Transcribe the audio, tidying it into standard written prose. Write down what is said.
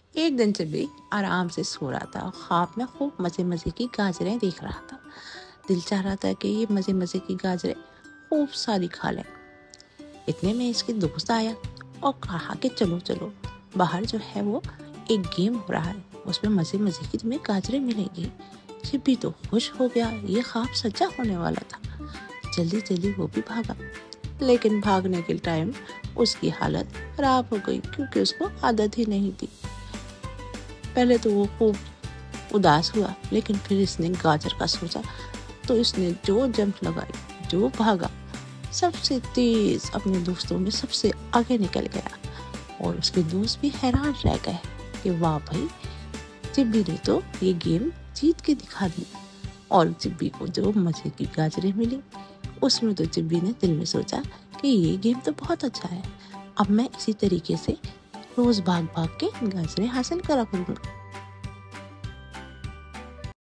एक दिन चिब्बी आराम से सो रहा था और ख्वाब में खूब मजे मजे की गाजरें देख रहा था। दिल चाह रहा था कि ये मजे मजे की गाजरें खूब सारी खा लें। इतने में इसके दोस्त आया और कहा कि चलो चलो, बाहर जो है वो एक गेम हो रहा है, उसमें मजे मजे की तुम्हें गाजरें मिलेंगी। चिब्बी तो खुश हो गया, ये ख्वाब सच्चा होने वाला था। जल्दी जल्दी वो भी भागा, लेकिन भागने के टाइम उसकी हालत खराब हो गई क्योंकि उसको आदत ही नहीं थी। पहले तो वो खूब उदास हुआ, लेकिन फिर इसने गाजर का सोचा तो इसने जो जंप लगाई, जो भागा, सबसे तेज अपने दोस्तों में सबसे आगे निकल गया। और उसके दोस्त भी हैरान रह गए कि वाह भाई, चिब्बी ने तो ये गेम जीत के दिखा दी। और चिब्बी को जो मजे की गाजरें मिली, उसमें तो चिब्बी ने दिल में सोचा कि ये गेम तो बहुत अच्छा है, अब मैं इसी तरीके से रोज भाग भाग के गाजरें हासिल करा करूँगा।